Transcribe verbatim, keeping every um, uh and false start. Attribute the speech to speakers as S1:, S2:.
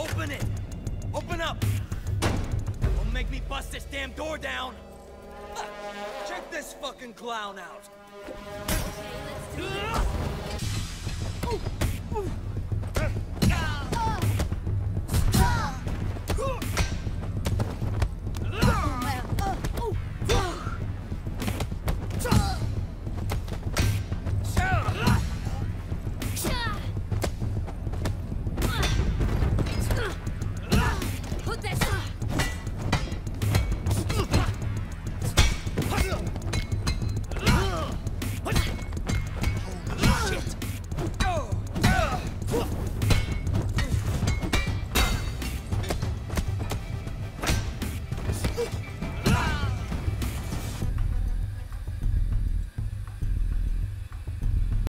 S1: Open it! Open up! Don't make me bust this damn door down! Check this fucking clown out!
S2: Okay, let's do it.